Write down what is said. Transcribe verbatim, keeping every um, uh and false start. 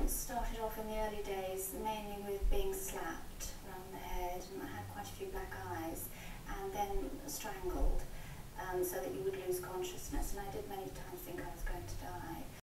started off in the early days mainly with being slapped around the head, and I had quite a few black eyes, and then strangled um, so that you would lose consciousness, and I did many times think I was going to die.